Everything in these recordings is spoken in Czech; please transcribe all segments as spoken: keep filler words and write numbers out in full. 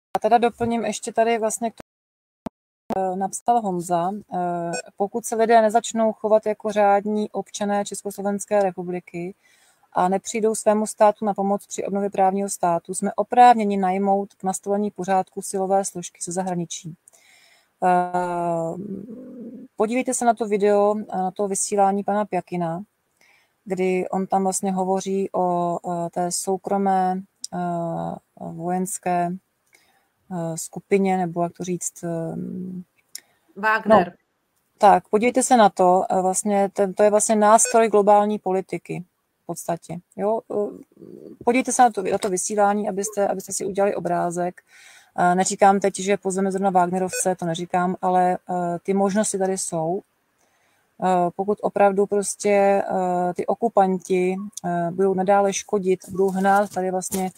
A teda doplním ještě tady vlastně k tomu, napsal Honza, pokud se lidé nezačnou chovat jako řádní občané Československé republiky a nepřijdou svému státu na pomoc při obnově právního státu, jsme oprávněni najmout k nastolení pořádku silové složky ze zahraničí. Podívejte se na to video, na to vysílání pana Pjakina, kdy on tam vlastně hovoří o té soukromé vojenské skupině, nebo jak to říct... Wagner. No, tak, podívejte se na to, vlastně, ten, to je vlastně nástroj globální politiky v podstatě. Jo? Podívejte se na to, na to vysílání, abyste, abyste si udělali obrázek. Neříkám teď, že pozveme zrovna Wagnerovce, to neříkám, ale ty možnosti tady jsou. Pokud opravdu prostě ty okupanti budou nadále škodit, budou hnát tady vlastně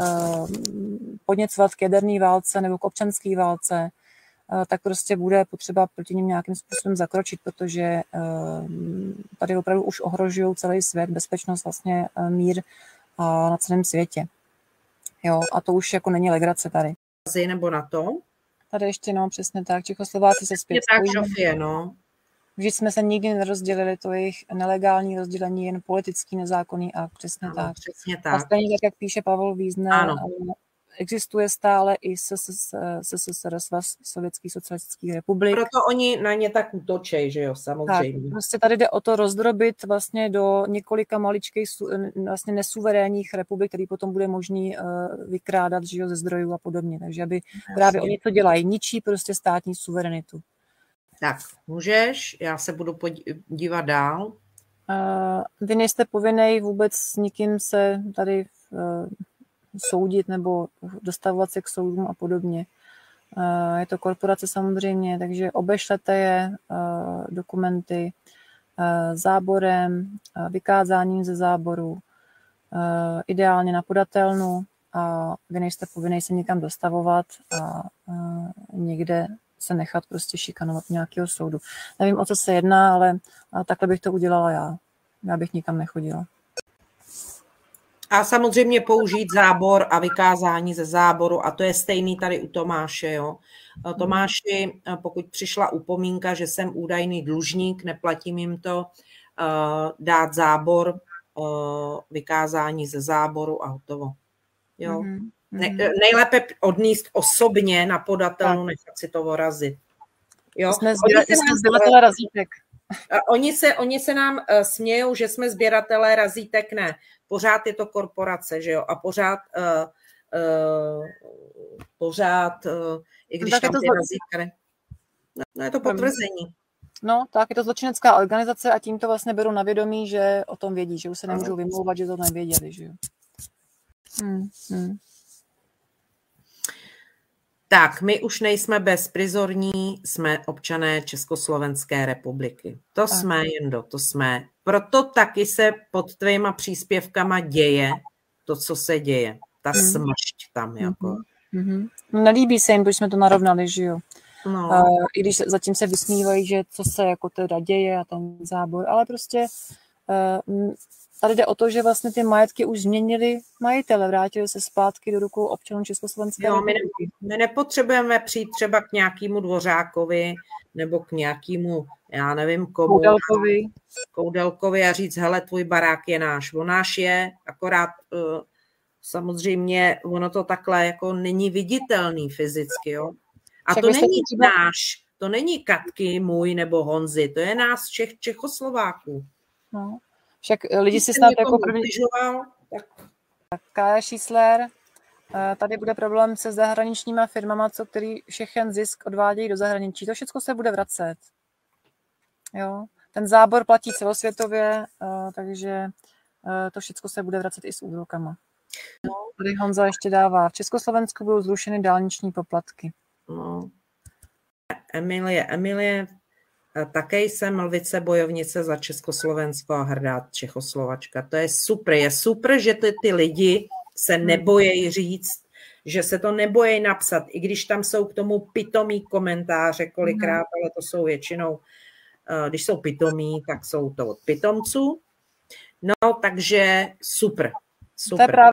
podněcovat k jaderné válce nebo k občanské válce, tak prostě bude potřeba proti nim nějakým způsobem zakročit, protože tady opravdu už ohrožují celý svět, bezpečnost, vlastně mír na celém světě. Jo, a to už jako není legrace tady. Nebo na to? Tady ještě, no, přesně tak. Čechoslováci se zpět tak, Žofie, no. Vždyť jsme se nikdy nerozdělili, to jejich nelegální rozdělení, jen politický nezákonný akt, přesně ano, tak. Přesně tak. A stejně tak, jak píše Pavel Vízner, existuje stále i SSSR, Svaz sovětských socialistických republik. Proto oni na ně tak útočí, že jo, samozřejmě. Tak, prostě tady jde o to rozdrobit vlastně do několika maličkých vlastně nesuverénních republik, který potom bude možný vykrádat, že jo, ze zdrojů a podobně. Takže aby Jasně. právě oni to dělají, ničí prostě státní suverenitu. Tak, můžeš, já se budu podívat dál. Uh, vy nejste povinnej vůbec s nikým se tady uh, soudit nebo dostavovat se k soudům a podobně. Uh, je to korporace samozřejmě, takže obešlete je uh, dokumenty uh, záborem, uh, vykázáním ze záboru, uh, ideálně na podatelnu a vy nejste povinnej se někam dostavovat a uh, někde se nechat prostě šikanovat nějakého soudu. Nevím, o co se jedná, ale takhle bych to udělala já. Já bych nikam nechodila. A samozřejmě použít zábor a vykázání ze záboru, a to je stejný tady u Tomáše. Jo. Tomáši, pokud přišla upomínka, že jsem údajný dlužník, neplatím jim to, dát zábor, vykázání ze záboru a hotovo. Jo. Mm-hmm. Ne, nejlépe odníst osobně na podatelnu, nechat si to vorazit. Jo? Jsme sběratelé razítek. Oni se, oni se nám uh, smějou, že jsme sběratelé razítek, ne. Pořád je to korporace, že jo, a pořád uh, uh, pořád, uh, i když no, tam ty razítka ne. No, no je to potvrzení. No, tak je to zločinecká organizace a tím to vlastně berou na vědomí, že o tom vědí, že už se nemůžou vymlouvat, že to nevěděli, že jo. Hmm, hmm. Tak, my už nejsme bezprizorní, jsme občané Československé republiky. To tak. jsme, Jendo, to jsme. Proto taky se pod tvýma příspěvkama děje to, co se děje. Ta mm. smršť tam, jako. Mm-hmm. No, nelíbí se jim, protože jsme to narovnali, že jo. No. Uh, I když zatím se vysmívají, že co se jako teda děje a ten zábor, ale prostě uh, tady jde o to, že vlastně ty majetky už změnili majitele, vrátili se zpátky do rukou občanů Československé jo, republiky. My, ne, my nepotřebujeme přijít třeba k nějakému Dvořákovi nebo k nějakému, já nevím komu, Koudelkovi. Koudelkovi a říct, hele, tvůj barák je náš. On náš je, akorát uh, samozřejmě ono to takhle jako není viditelný fyzicky, jo. A Však to není třeba... náš, to není Katky, můj nebo Honzy, to je nás Čech, Čechoslováků. No. Však lidi si snad jako první... Tak. Kája Šísler, tady bude problém se zahraničníma firmama, co který všechen zisk odvádějí do zahraničí. To všechno se bude vracet. Jo? Ten zábor platí celosvětově, takže to všechno se bude vracet i s úrokama. No. Tady Honza ještě dává. V Československu budou zrušeny dálniční poplatky. No. Emilie, Emilie, také jsem lvice bojovnice za Československo a hrdá Čechoslovačka. To je super. Je super, že ty, ty lidi se nebojí říct, že se to nebojí napsat, i když tam jsou k tomu pitomý komentáře kolikrát, ale to jsou většinou, když jsou pitomí, tak jsou to od pitomců. No, takže super. Super. To je právě